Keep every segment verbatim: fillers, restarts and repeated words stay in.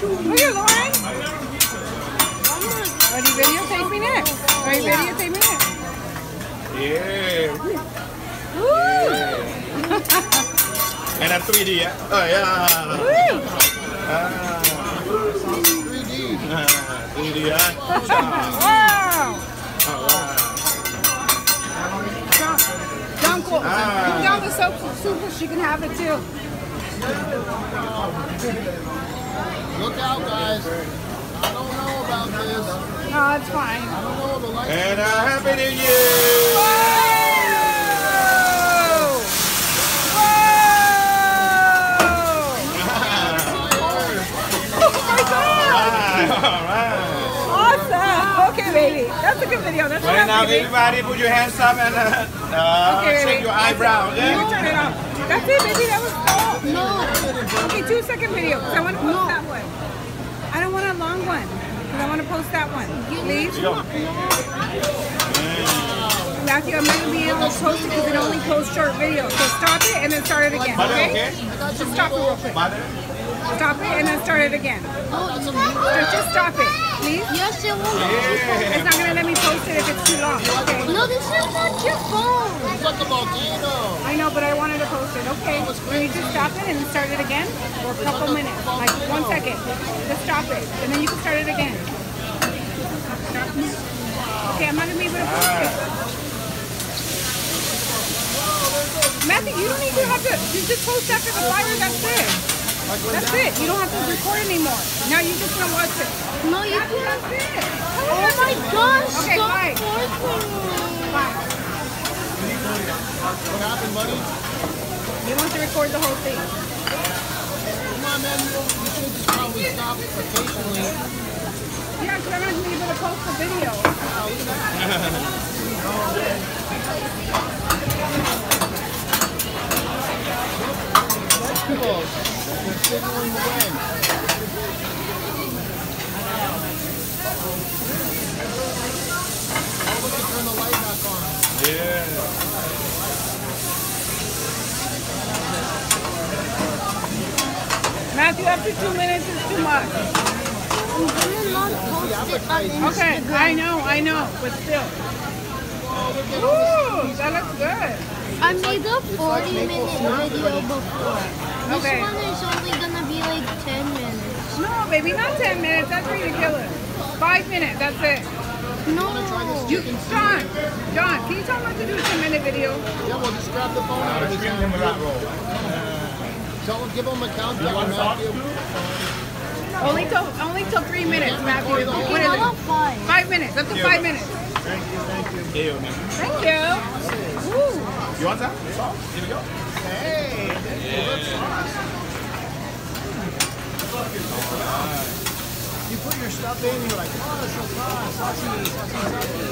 Look at Lauren. Ready videotape me next. Ready videotape me next. Yeah. Woo! And a three D, yeah? Oh, yeah. Woo! Ah. three D. Ah, three D, yeah? Wow! Oh, wow. John, John, cool. Ah. Put down the soap soup so she can have it too. Look out, guys. I don't know about this. No, it's fine. I don't know the light. And a happy new year! Whoa! Whoa! Oh my God! All right. Awesome! Okay, baby. That's a good video. That's Right enough, now, baby. everybody put your hands up and uh, uh, Okay, check baby. your eyebrow, You okay? turn it off. That's it, baby. That was all. No. Okay, two second video. Because I want to post no. that one. I don't want a long one. Because I want to post that one. Please? Go. Matthew, I'm not going to be able to post it because it only posts short videos. So stop it and then start it again, Mother, okay? okay? Just stop it real quick. Mother? Stop it and then start it again. Just, just stop it, please. Yes, it will. Yeah. It's not going to let me post it if it's too long, okay? No, this is not your phone. It's like a volcano. I know, but I wanted to post it. Okay, can you just stop it and then start it again? For a couple minutes, like one second. Just stop it, and then you can start it again. Okay, I'm not going to be able to post it. Matthew, you don't even have to, you just post after the fire, that's it. That's it. You don't have to record anymore. Now you just want to watch it. No, you That's, can't. that's it. Oh my gosh. Okay, stop bye. forcing me. Bye. What happened, buddy? He wants to record the whole thing. Come on, man. You should just probably stop occasionally. Yeah, because I'm not going to be able to post the video. People, they're signaling the way. Oh, we can turn the light back on. Yeah. Matthew, up to two minutes is too much. I'm gonna not post it on Instagram. Okay, I know, I know, but still. Ooh, that looks good. I made a forty minute video before. This Okay. one is only gonna be like ten minutes. No, baby, not ten minutes. That's ridiculous. Five minutes, that's it. No. You, John, John, can you tell him not to do a ten minute video? Yeah, well, just grab the phone out of his hand. Tell him, give him a countdown, Matthew. Only till, only till three minutes, Matthew. Okay, What how is about it? five? Five minutes, up to five minutes. Thank you, thank you. Yeah, man. Thank you. Woo. You want some? Here we go. Hey, you put your stuff in, you're like, oh, it's so fun, saucy, saucy, saucy.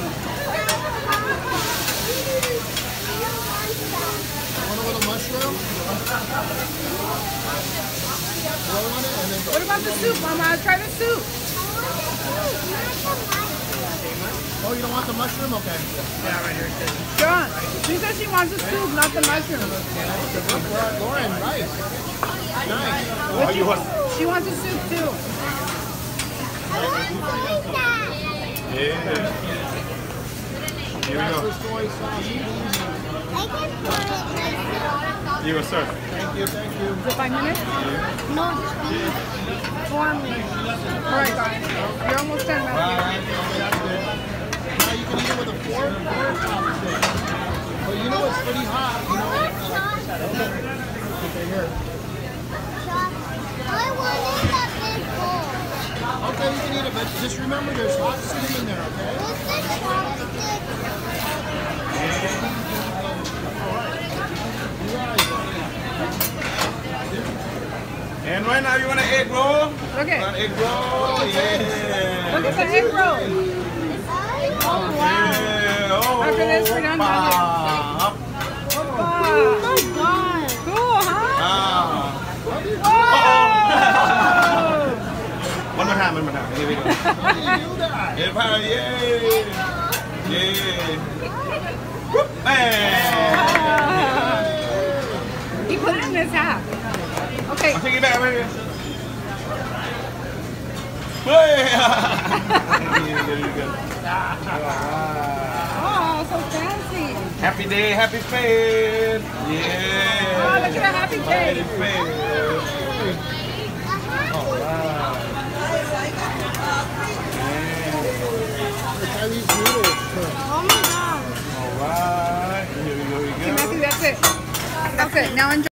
Want a little mushroom? Throw on it and then go. What about the soup, Mama? Try the soup. Oh, you don't want the mushroom? Okay. Yeah, right here. John, she said she wants the soup, not the mushroom. Lauren, rice. Nice. Oh, you want? She wants the soup too. Yeah. Here we go. Soy sauce. You go, sir. Thank you, thank you. Is it five minutes? No, just be four minutes. All right, guys. You're almost done, Matthew. That's good. Now you can eat it with a fork or a chopstick. But you know it's pretty hot, you know. Okay, here. I wanted that big bowl. Okay, you can eat it, but just remember there's hot steam in there, okay? What's the chopstick? And right now you want an egg roll? Okay. An egg roll? Yeah. Look at the egg roll. Oh, wow. Yeah. Oh, After this, we're done. wow. Wow. Oh my god. Cool, huh? Ah. Whoa! One more time, one more time. Here we go. How do you do that? Everybody, yay! Yeah. Whoop, man. He put it in his hat. Okay. I'll take it back right here. Hey! Here you go, here you go. Oh, so fancy. Happy day, happy face. Oh, Yeah. look at a happy Happy face. face. All right. Try these noodles. Oh my god. All right. Here we go, here we Okay, go. Matthew, that's it. That's it. Now enjoy.